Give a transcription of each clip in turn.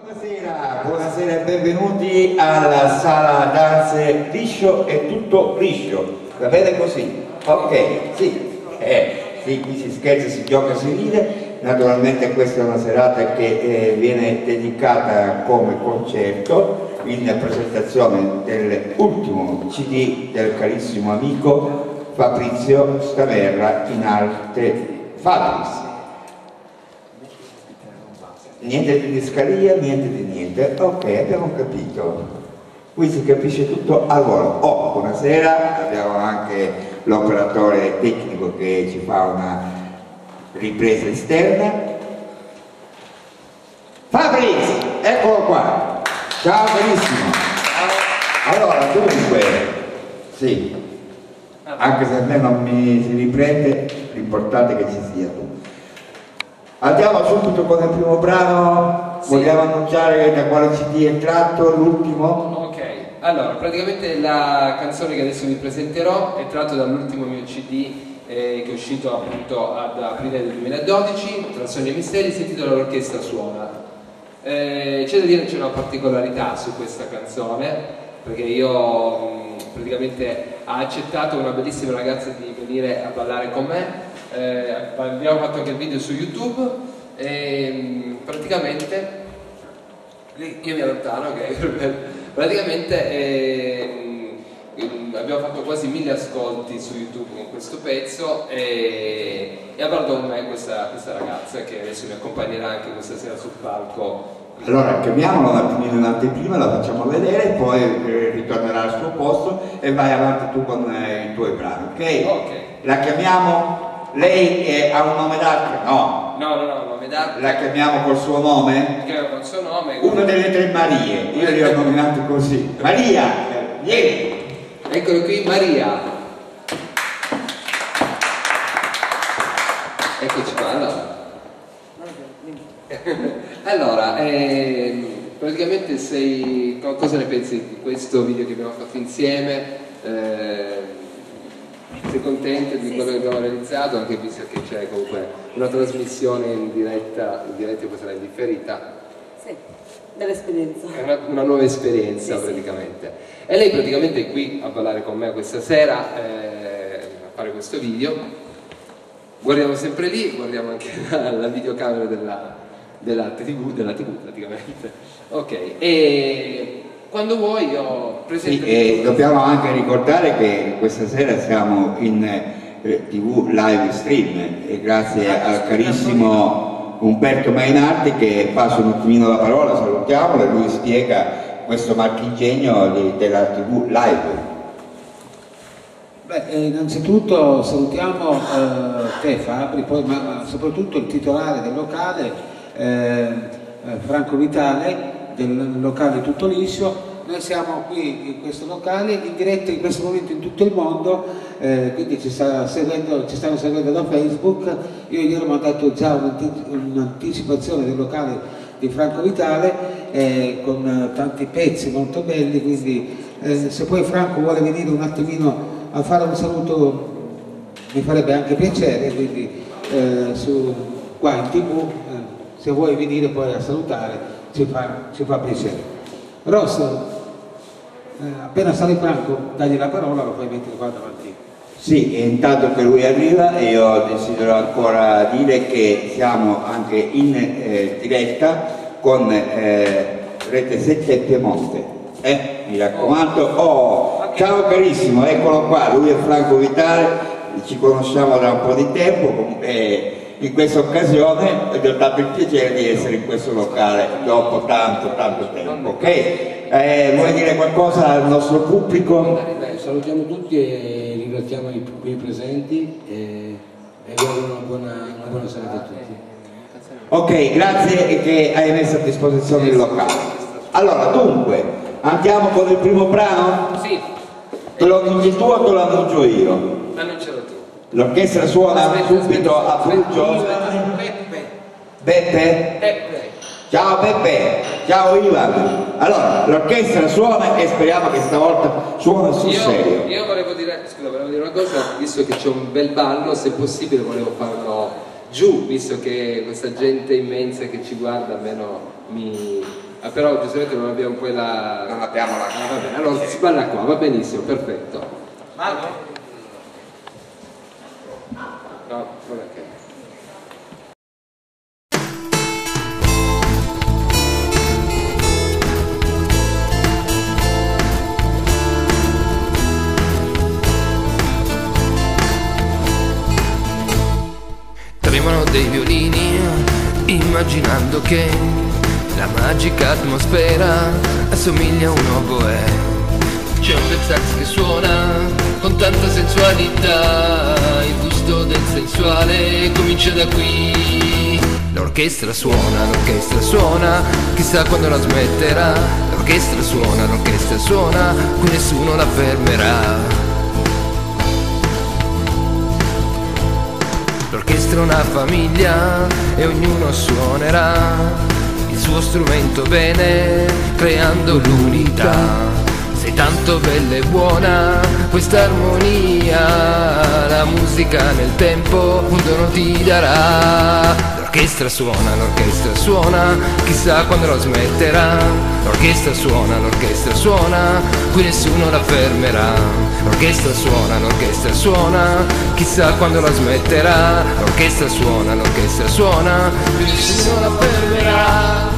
Buonasera, buonasera e benvenuti alla sala danze Liscio e tutto liscio. Va bene così? Ok, sì, sì, qui si scherza, si gioca, si ride. Naturalmente questa è una serata che viene dedicata come concerto in presentazione dell'ultimo CD del carissimo amico Fabrizio Stamerra, in arte Fabris. Niente di discaria, niente di niente. Ok, abbiamo capito. Qui si capisce tutto al volo. Oh, buonasera, abbiamo anche l'operatore tecnico che ci fa una ripresa esterna. Fabris, eccolo qua. Ciao, benissimo. Allora, dunque, sì, anche se a me non mi si riprende, l'importante è che ci sia tu. Andiamo subito con il primo brano, sì. Vogliamo annunciare da quale CD è tratto l'ultimo? Ok, allora praticamente la canzone che adesso vi presenterò è tratto dall'ultimo mio CD che è uscito appunto ad aprile del 2012, tra sogni e misteri, si intitola L'orchestra suona. C'è da dire che c'è una particolarità su questa canzone, perché io praticamente ha accettato una bellissima ragazza di venire a ballare con me. Abbiamo fatto anche il video su YouTube e praticamente io mi allontano, ok? Praticamente abbiamo fatto quasi 1000 ascolti su YouTube con questo pezzo e ha parlato con me questa ragazza che adesso mi accompagnerà anche questa sera sul palco. Allora chiamiamola un attimino in anteprima, la facciamo vedere, poi ritornerà al suo posto e vai avanti tu con i tuoi brani, ok? Ok. La chiamiamo? Lei ha un nome d'arte? No. No, un nome d'arte. La chiamiamo col suo nome? Chiamiamo col suo nome. Una delle tre Marie, io li ho nominati così. Maria, vieni! Eccolo qui, Maria. Eccoci qua, allora. Allora, praticamente cosa ne pensi di questo video che abbiamo fatto insieme? Sei contenta di quello che abbiamo realizzato, anche visto che c'è comunque una trasmissione in diretta e poi sarà in differita? Sì, bella esperienza. È una nuova esperienza, sì, praticamente. Sì. E lei praticamente è qui a ballare con me questa sera, a fare questo video. Guardiamo sempre lì, guardiamo anche la videocamera della TV praticamente. Ok, e quando vuoi io presento. Sì, dobbiamo anche ricordare che questa sera siamo in TV live stream e grazie al carissimo Umberto Mainardi che passa un attimino la parola, salutiamolo, e lui spiega questo marchingegno della TV live. Beh, innanzitutto salutiamo te Fabri, poi, ma soprattutto il titolare del locale, Franco Vitale, del locale Tutto Liscio. Noi siamo qui in questo locale in diretta in questo momento in tutto il mondo, quindi ci stanno seguendo da Facebook. Io ieri ho mandato già un'anticipazione del locale di Franco Vitale con tanti pezzi molto belli, quindi se poi Franco vuole venire un attimino a fare un saluto mi farebbe anche piacere, quindi qua in TV se vuoi venire poi a salutare ci fa piacere. Rosso, appena sale Franco dagli la parola, lo puoi mettere qua davanti. Sì, e intanto che lui arriva io desidero ancora dire che siamo anche in diretta con Rete 7 Piemonte, mi raccomando. Oh, ciao carissimo, eccolo qua, lui è Franco Vitale, ci conosciamo da un po' di tempo in questa occasione gli ho dato il piacere di essere in questo locale dopo tanto tempo, ok? Vuoi dire qualcosa al nostro pubblico? Salutiamo tutti e ringraziamo i presenti e vi auguro una buona serata a tutti. Ok, grazie che hai messo a disposizione il locale. Allora, dunque, andiamo con il primo brano? Sì. Te lo annunci tu o te lo annuncio io? Annuncialo tu. L'orchestra suona subito a Brugio. Beppe? Ciao Beppe, ciao Ivan. Allora, l'orchestra suona e speriamo che stavolta suona sul serio. Io volevo dire una cosa, visto che c'è un bel ballo, se possibile volevo farlo giù, visto che questa gente immensa che ci guarda almeno mi però giustamente non abbiamo poi la... Non abbiamo la... va bene, allora si balla qua, va benissimo, perfetto. Marco? No, non è che... Tremano dei violini, immaginando che la magica atmosfera assomiglia a un oboe. C'è un bel sax che suona con tanta sensualità, il gusto del sensuale comincia da qui. L'orchestra suona, chissà quando la smetterà. L'orchestra suona, qui nessuno la fermerà. L'orchestra è una famiglia e ognuno suonerà il suo strumento bene, creando l'unità. Sei tanto bella e buona questa armonia, la musica nel tempo un dono ti darà. L'orchestra suona, chissà quando la smetterà. L'orchestra suona, qui nessuno la fermerà. L'orchestra suona, chissà quando la smetterà. L'orchestra suona, qui nessuno la fermerà.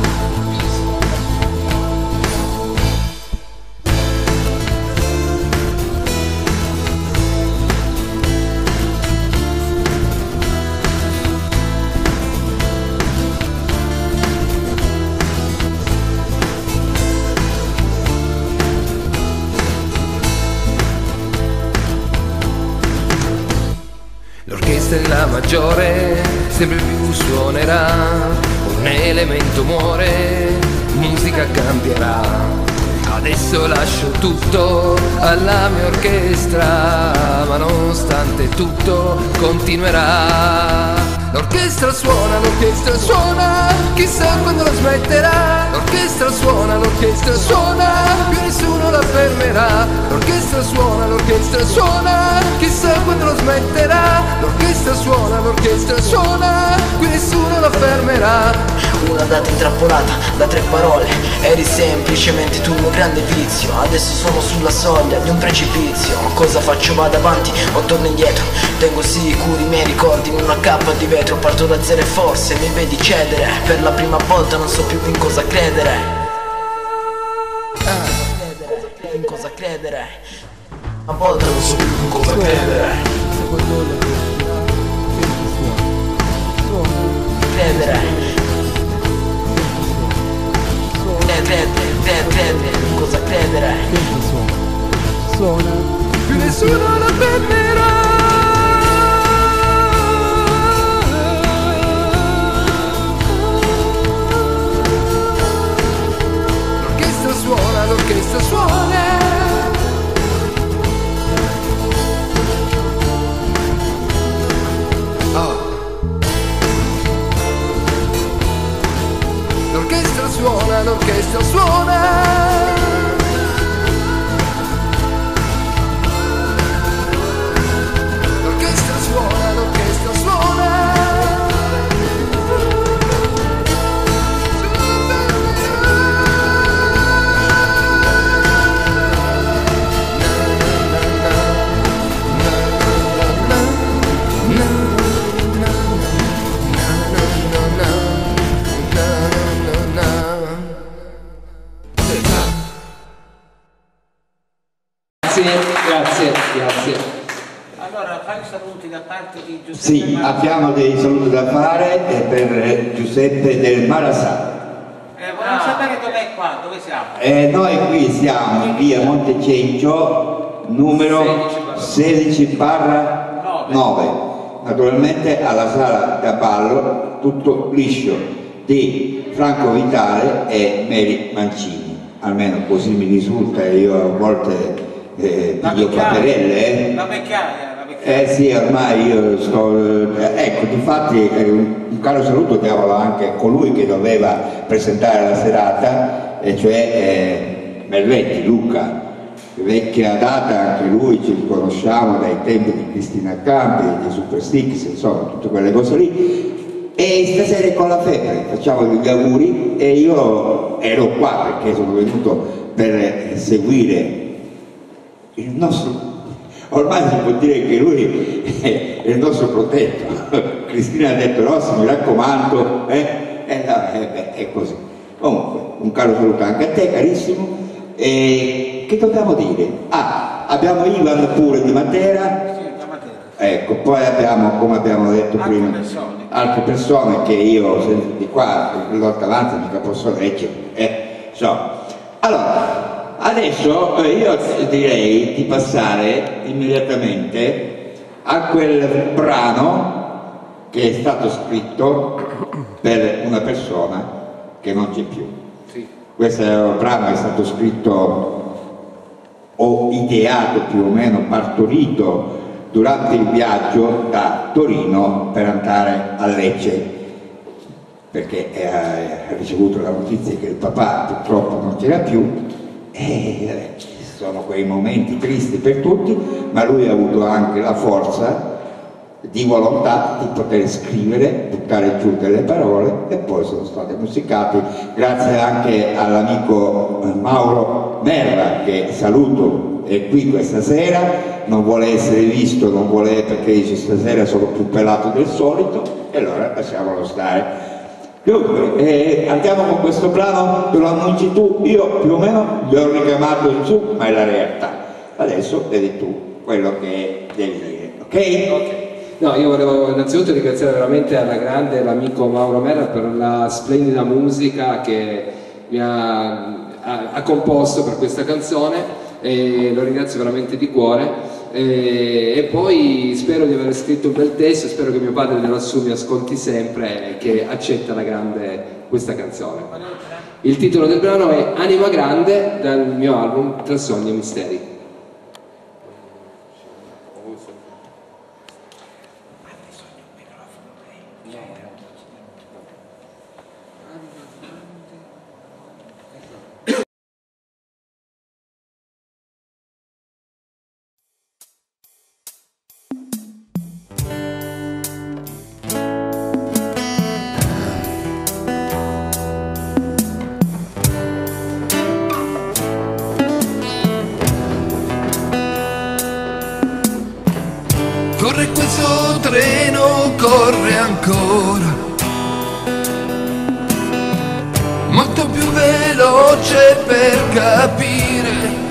La maggiore sempre più suonerà, un elemento muore, musica cambierà. Adesso lascio tutto alla mia orchestra, ma nonostante tutto continuerà. L'orchestra suona, chissà quando la smetterà. L'orchestra suona, più nessuno la fermerà. L'orchestra suona, chissà quando la smetterà. L'orchestra suona, qui nessuno la fermerà. Una data intrappolata da 3 parole, eri semplicemente tu un grande vizio. Adesso sono sulla soglia di un precipizio. Cosa faccio? Vado avanti o torno indietro? Tengo sicuri i miei ricordi in una cappa di vetro. Parto da zero e forse mi vedi cedere. Per la prima volta non so più in cosa credere. In cosa credere? Una volta non so più in cosa credere. Credere. In cosa credere? Suona, più nessuno la fermerà. L'orchestra suona. Oh. L'orchestra suona. L'orchestra suona. Grazie. Allora, fai i saluti da parte di Giuseppe. Sì, abbiamo dei saluti da fare per Giuseppe del Marassà. Volevo sapere dov'è qua, dove siamo? Noi qui siamo in via Montecencio, numero 16/9. Naturalmente alla sala da ballo, tutto liscio, di Franco Vitale e Mary Mancini. Almeno così mi risulta, io a volte piglio paperelle. La vecchiaia. Sì, ormai io sto... ecco, difatti un caro saluto diamo anche a colui che doveva presentare la serata, e cioè Merletti, Luca, vecchia data, anche lui ci conosciamo dai tempi di Cristina Campi, di Super Six, insomma, tutte quelle cose lì. e stasera con la febbre facciamo gli auguri e io ero qua perché sono venuto per seguire il nostro, ormai si può dire che lui è il nostro protetto. Cristina ha detto Rossi, mi raccomando, è così. Comunque un caro saluto anche a te carissimo. E che dobbiamo dire? Abbiamo Ivan pure di Matera. Ecco, poi abbiamo, come abbiamo detto prima, altre persone che io sento di qua, l'Orta Avanza, mica posso leggere. Allora, adesso io direi di passare immediatamente a quel brano che è stato scritto per una persona che non c'è più. Questo brano è stato scritto o ideato più o meno, partorito durante il viaggio da Torino per andare a Lecce, perché ha ricevuto la notizia che il papà purtroppo non c'era più e sono quei momenti tristi per tutti, ma lui ha avuto anche la forza di volontà di poter scrivere, buttare giù delle parole e poi sono state musicate grazie anche all'amico Mauro Merra, che saluto, è qui questa sera, non vuole essere visto, non vuole, perché dice stasera sono più pelato del solito e allora lasciamolo stare. Dunque, andiamo con questo brano, te lo annunci tu, io più o meno gli ho richiamato in su, ma è la realtà. Adesso vedi tu quello che devi dire, ok? Ok. No, io volevo innanzitutto ringraziare veramente alla grande l'amico Mauro Merra per la splendida musica che mi ha composto per questa canzone e lo ringrazio veramente di cuore. E poi spero di aver scritto un bel testo, spero che mio padre dell'Assù mi ascolti sempre e che accetta la grande questa canzone. Il titolo del brano è Anima Grande, dal mio album Tra Sogni e Misteri. Corre questo treno, corre ancora, molto più veloce per capire.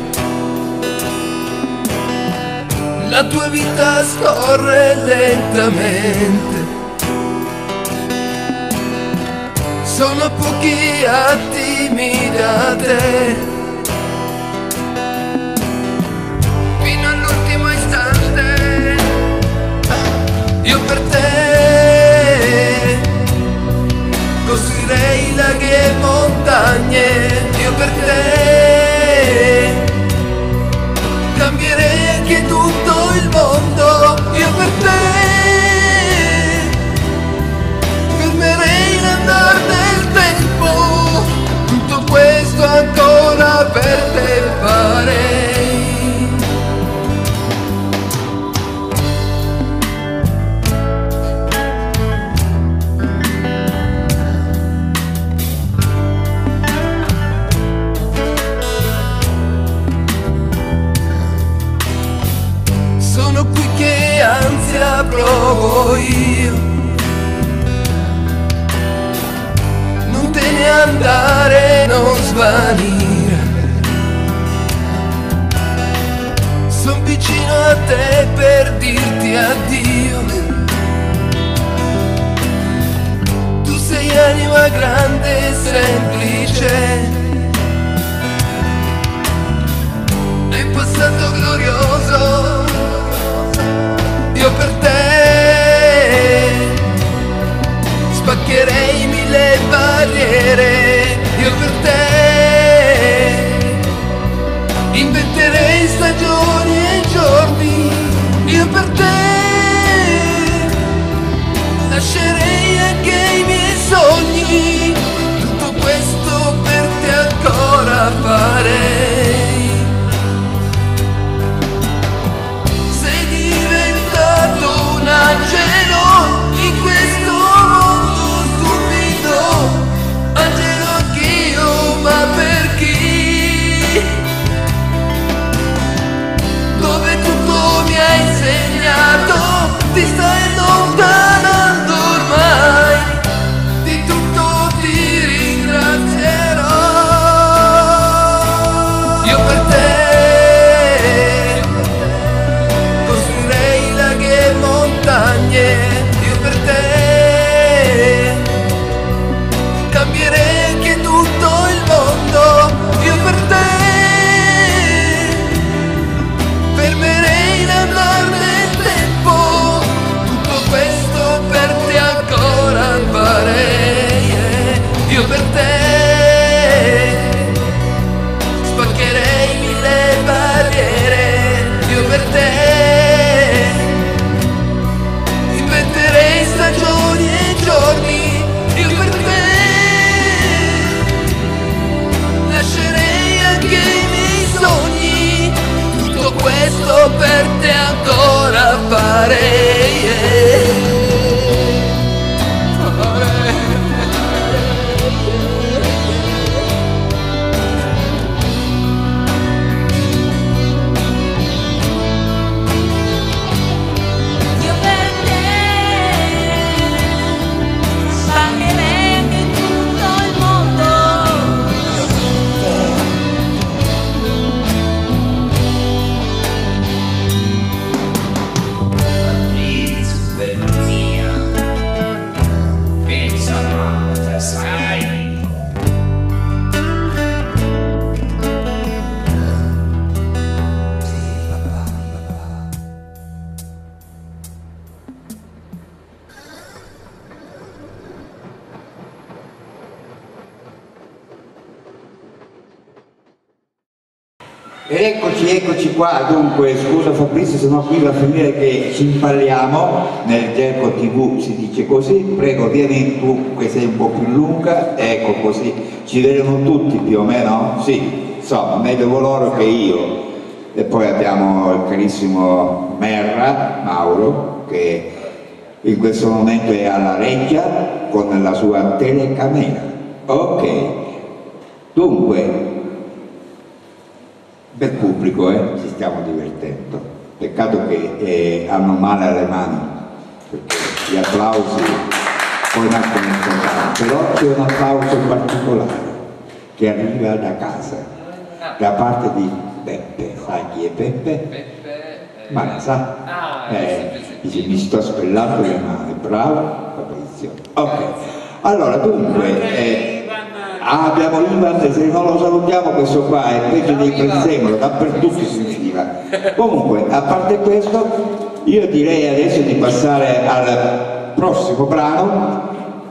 La tua vita scorre lentamente, sono pochi attimi da te. Fino all'ultimo istante io per te costruirei laghi e montagne, io per te cambierei anche tutto il mondo, io per te fermerei l'andar del tempo, tutto questo ancora per te farei. Ansia provo io, non te ne andare, non svanire, son vicino a te per dirti addio. Tu sei anima grande e semplice, hai un passato glorioso. Io per te spaccherei mille barriere, io per te inventerei stagioni e giorni, io per te lascerei anche i miei sogni, tutto questo per te. Eccoci qua. Dunque, scusa Fabrizio, se no qui va a finire che ci impalliamo, nel gergo TV si dice così. Prego, vieni tu che sei un po' più lunga, ecco, così ci vedono tutti più o meno, sì, insomma, meglio loro che io. E poi abbiamo il carissimo Mauro, che in questo momento è alla reggia con la sua telecamera. Ok, dunque, bel pubblico, ci stiamo divertendo. Peccato che hanno male alle mani, perché gli applausi poi nascono in totale. Però c'è un applauso particolare che arriva da casa, da parte di Beppe. Sai chi è Beppe? Ma la sa? Dice, mi sto spellando le mani. Bravo Fabrizio. Ok, allora dunque abbiamo Ivan, se non lo salutiamo questo qua è peggio dei prezzemolo, dappertutto si sentiva. Comunque, a parte questo, io direi adesso di passare al prossimo brano,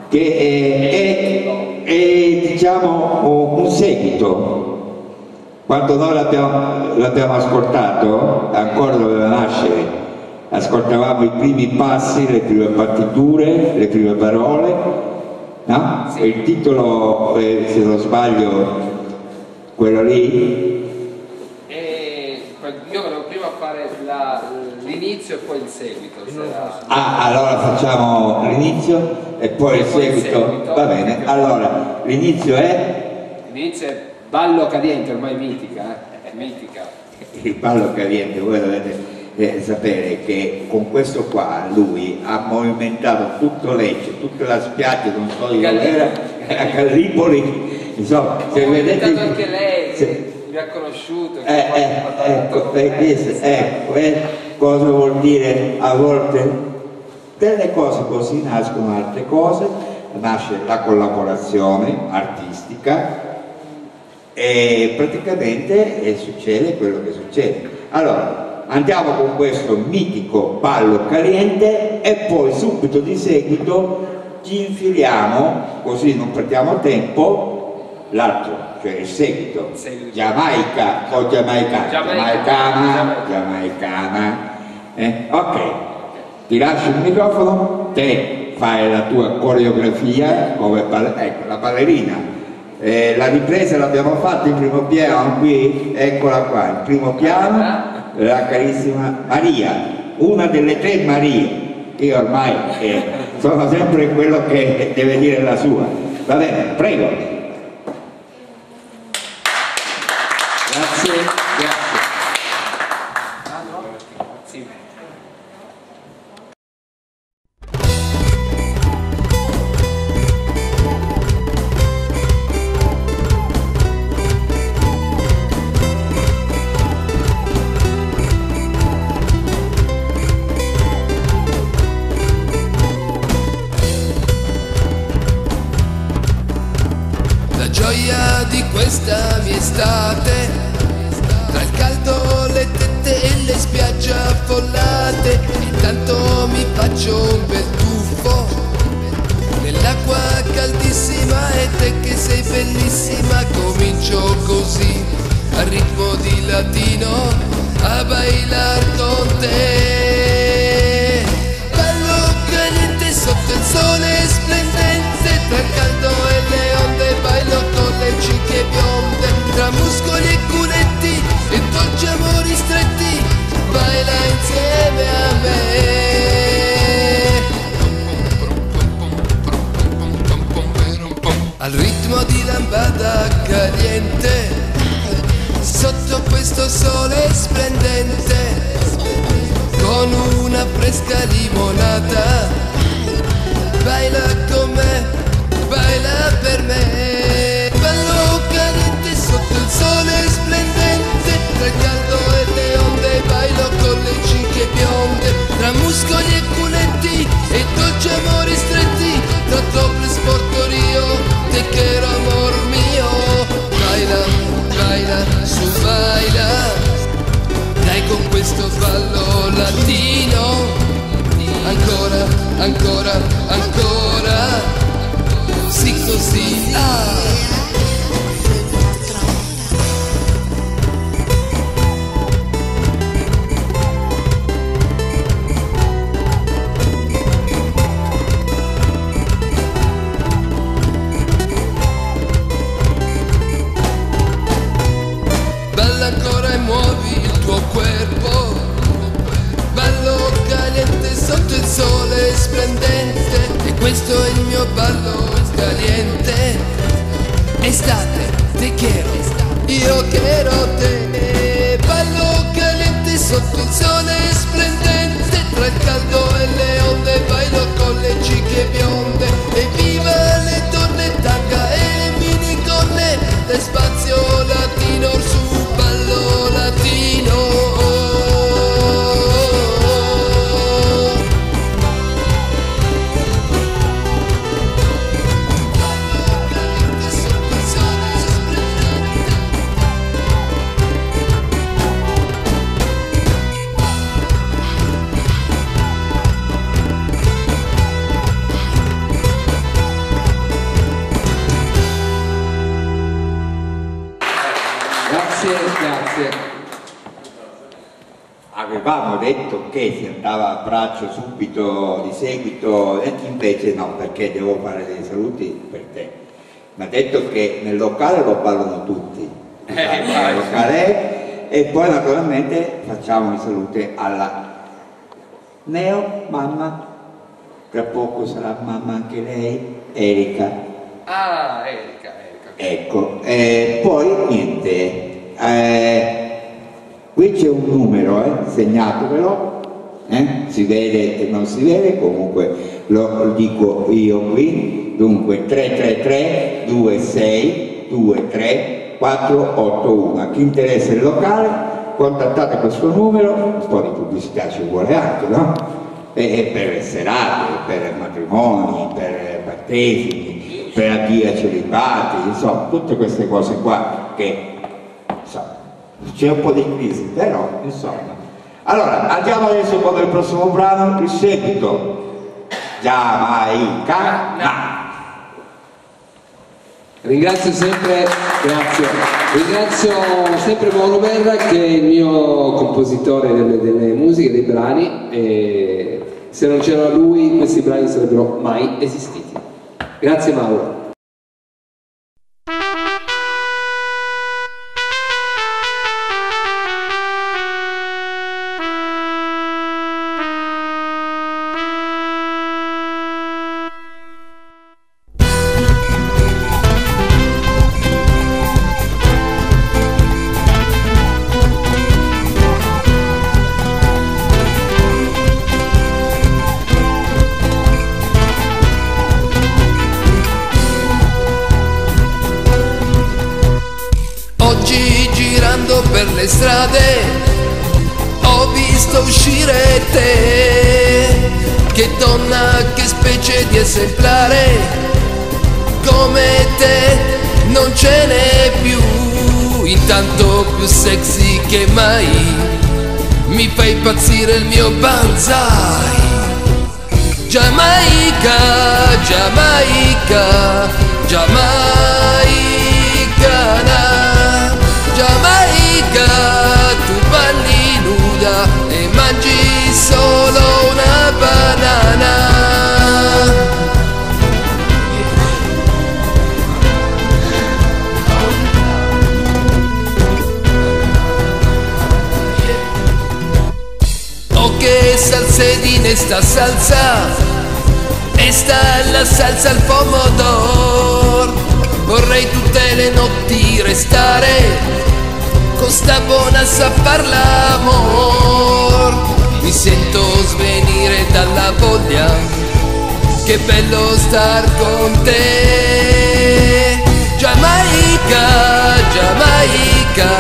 che è diciamo un seguito. Quando noi l'abbiamo ascoltato, ancora doveva nascere, ascoltavamo i primi passi, le prime partiture, le prime parole, no? Sì. Il titolo, se non sbaglio, quello lì. Io volevo prima fare l'inizio e poi il seguito. Allora facciamo l'inizio e poi il seguito. Va bene, allora l'inizio è? L'inizio è Ballo Caliente, ormai mitica, è mitica. Il Ballo Caliente, voi dovete sapere che con questo qua lui ha movimentato tutto Lecce, tutta la spiaggia, non so di dove era, a Gallipoli, insomma, se vedete anche lei, mi ha conosciuto, cosa vuol dire a volte delle cose così nascono altre cose, nasce la collaborazione artistica e praticamente succede quello che succede. Allora andiamo con questo mitico Ballo Caliente e poi subito di seguito ci infiliamo, così non perdiamo tempo, l'altro, cioè il seguito, Giamaica o Giamaicana. Ok, ti lascio il microfono, te fai la tua coreografia come ecco, la ballerina. La ripresa l'abbiamo fatta in primo piano qui, eccola qua, in primo piano, la carissima Maria, una delle tre Marie. Io ormai sono sempre quello che deve dire la sua. Va bene, prego. Grazie, grazie. Gioia di questa mia estate, tra il caldo, le tette e le spiagge affollate, intanto mi faccio un bel tuffo nell'acqua caldissima e te che sei bellissima, comincio così a ritmo di latino a bailar con te. Ballo caliente sotto il sole splendente, tra il caldo e le onde bailo con le cicche bionde, tra muscoli e culetti e dolci amori stretti, baila insieme a me. lambada caliente sotto questo sole splendente, con una fresca limonata. Baila con me, baila per me. Ballo caliente sotto il sole splendente, tra il caldo e le onde. Bailo con le cinque bionde, tra muscoli e culetti e dolci amori stretti, tra dobles portorio, te quiero amor mio. Baila, baila, su baila, dai con questo ballo latino. Ancora, ancora, ancora, sì così, ah. Balla ancora e muovi il tuo corpo, ballo caliente sotto il sole splendente, e questo è il mio ballo caliente. Estate, te quiero, io quiero te. Ballo caliente sotto il sole splendente, tra il caldo e le onde. Bailo con le cicche bionde, e viva le donne, tanga e minigonne, del spazio latino su ballo latino. Grazie. Avevamo detto che si andava a braccio subito di seguito, e invece no, perché devo fare dei saluti per te. Mi ha detto che nel locale lo ballano tutti, nel locale, e poi naturalmente facciamo i saluti alla Neo, mamma, tra poco sarà mamma anche lei, Erika. Ah, Erika. Ecco, poi niente. Qui c'è un numero, segnatevelo, si vede e non si vede, comunque lo dico io qui, dunque 333 26 23 481. A chi interessa il locale, contattate questo numero, un po' di pubblicità ci vuole anche, no? E per serate, per matrimoni, per battesimi, per addio a celibati, insomma, tutte queste cose qua che c'è un po' di crisi, però insomma. Allora, andiamo adesso con il prossimo brano, il seguito. Giamaicana. Ringrazio sempre Mauro Merra, che è il mio compositore delle musiche, dei brani, e se non c'era lui questi brani non sarebbero mai esistiti. Grazie Mauro. Per le strade ho visto uscire te, che donna, che specie di esemplare, come te non ce n'è più, intanto più sexy che mai, mi fa impazzire il mio banzai. Giamaica, Giamaica, giamaicana, Giamaica, tu balli nuda e mangi solo una banana. Oh, che salsedina esta salsa, esta es la salsa al pomodoro. vorrei tutte le notti restare con sta buona sa far l'amor. Mi sento svenire dalla voglia, che bello star con te. Giamaica, Giamaica,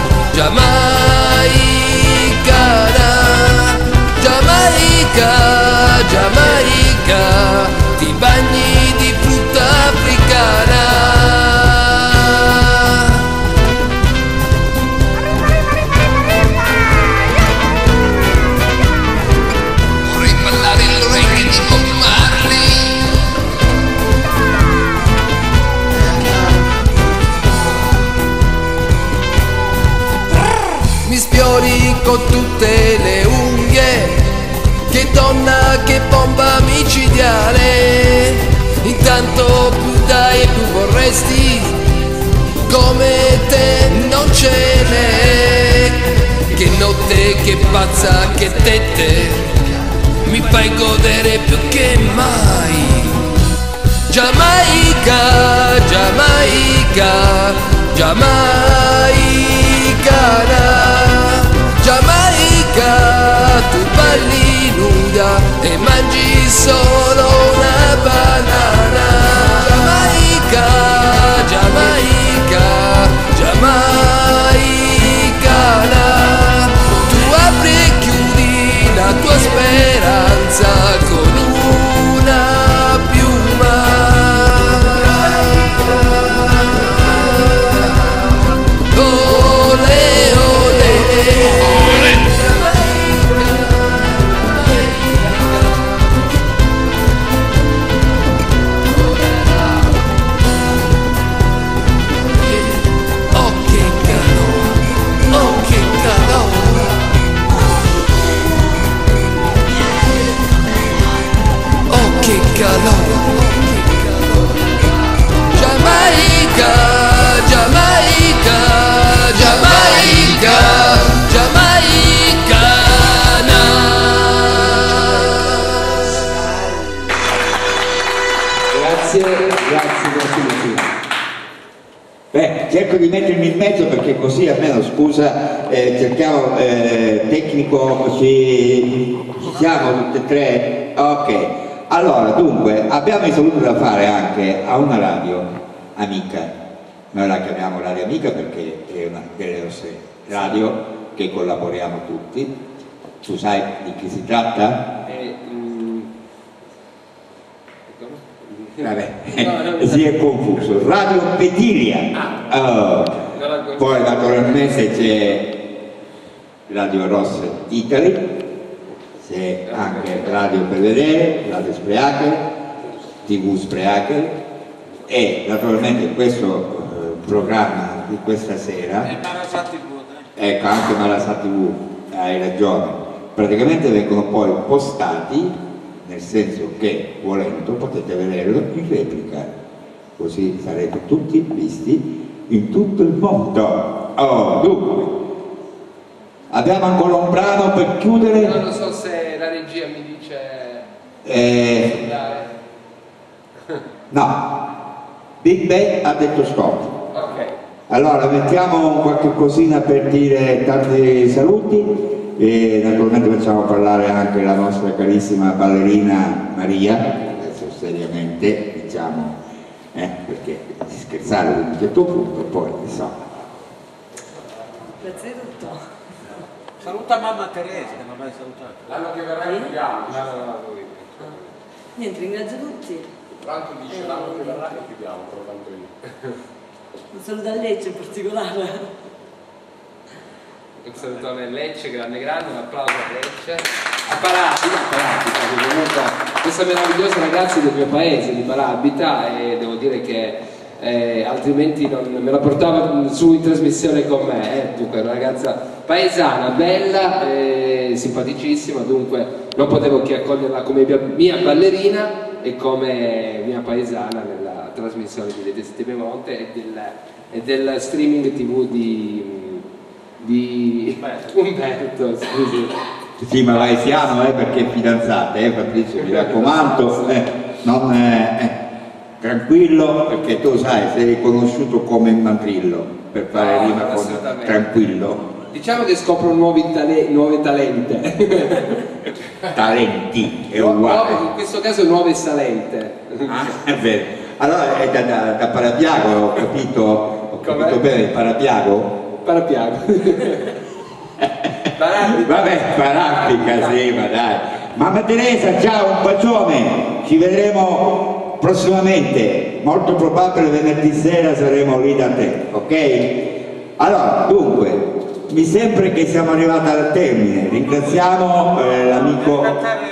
Giamaicana, Giamaica, Giamaica, ti bagni di frutta africana. Vorrei ballare il reggae di Bob Marley. Mi sfiori con tutte le unghie, che donna, che bomba micidiale. Intanto più dai più vorresti, come te non ce n'è. Che notte, che pazza, che tette, mi fai godere più che mai. Giamaica, Giamaica, Giamaicana, Giamaica, tu balli nuda e mangi solo una banana. Giamaica, Giamaica, Giamaicana, tu apri e chiudi la tua speranza con una piuma. Ole, ole, ole. Oh che calore, oh che calore. Oh che calore. Giamaica, Giamaica, Giamaica, Giamaicana. Grazie, grazie, grazie. Beh, cerco di mettermi in mezzo perché così almeno, scusa, cerchiamo tecnico, ci siamo tutte e tre? Ok, allora dunque abbiamo i saluti da fare anche a una radio amica, noi la chiamiamo radio amica perché è una delle nostre radio che collaboriamo tutti. Tu sai di chi si tratta? Vabbè, si è confuso. Radio Petilia. Poi naturalmente c'è Radio Ross Italy, c'è anche Radio Belvedere, Radio Spreaker, TV Spreaker e naturalmente questo programma di questa sera, ecco anche Marasat TV, hai ragione, praticamente vengono poi postati, nel senso che volendo potete vederlo in replica, così sarete tutti visti in tutto il mondo. Oh, dunque, abbiamo ancora un brano per chiudere. Non lo so se la regia mi dice no, Big Bang ha detto stop. ok. Allora mettiamo qualche cosina per dire tanti saluti e naturalmente facciamo parlare anche la nostra carissima ballerina Maria, adesso seriamente diciamo, perché scherzare ad un certo punto, poi insomma. Grazie di tutto. Saluta mamma Teresa, che non l'hai salutato. L'anno che verrà chiudiamo. Niente, ringrazio tutti. Franco dice l'anno che verrà e chiudiamo, però tanto io. Un saluto a Lecce in particolare. Un salutone a Lecce, grande, un applauso a Lecce. A Parabita, questa meravigliosa ragazza del mio paese, di Parabita, e devo dire che altrimenti non me la portava su in trasmissione con me, dunque una ragazza paesana, bella, simpaticissima, dunque non potevo che accoglierla come mia ballerina e come mia paesana nella trasmissione di Rete Sette Piemonte e del streaming TV di Umberto, scusi. Sì, ma vai piano perché è fidanzata, Fabrizio, mi raccomando, tranquillo, perché tu sai, sei riconosciuto come mandrillo per fare rima con tranquillo. Diciamo che scopro nuove talente. Talenti, è uguale. In questo caso nuove salente. Ah, è vero. Allora è da Parabiago, ho capito bene, Parabiago? Parabiago. Vabbè, Parappica, sì, ma dai. Mamma Teresa, ciao, un bacione, ci vedremo prossimamente, molto probabile venerdì sera saremo lì da te, ok? Allora, dunque, mi sembra che siamo arrivati al termine, ringraziamo l'amico...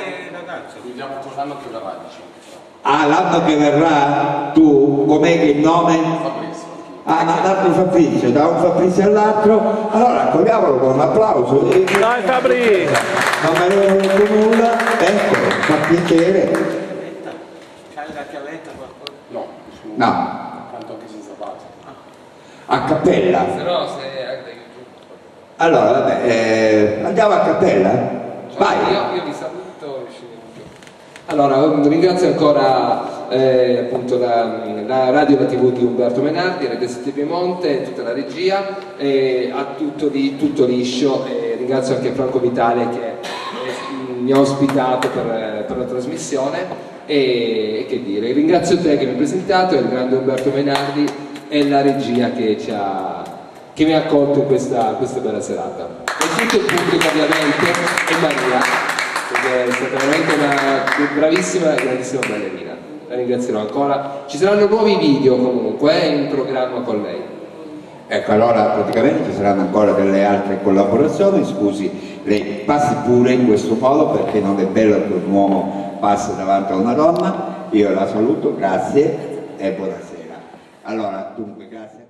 Ah, l'anno che verrà? Tu, com'è che il nome? Ah, l'altro Fabrizio, da un Fabrizio all'altro, allora accogliamolo con un applauso. Dai Fabrizio! Non me ne ho detto nulla, ecco, fa piacere. C'hai la chiavetta qualcosa? No. Canto anche senza base. A cappella. Se no, se anche YouTube. Allora, vabbè, andiamo a cappella? Vai. Io vi saluto. Allora, ringrazio ancora appunto la radio e la TV di Umberto Menardi, Rete 7 Piemonte, tutta la regia, a tutto liscio, ringrazio anche Franco Vitale che mi ha ospitato per la trasmissione e che dire, ringrazio te che mi hai presentato, il grande Umberto Menardi e la regia che mi ha accolto in questa bella serata. E tutto il pubblico ovviamente e Maria, perché è stata veramente una bravissima e grandissima ballerina, la ringrazierò ancora. Ci saranno nuovi video comunque in programma con lei. Ecco, allora praticamente ci saranno ancora delle altre collaborazioni, scusi, lei passi pure in questo modo perché non è bello che un uomo passi davanti a una donna. Io la saluto, grazie e buonasera. Allora, dunque, grazie.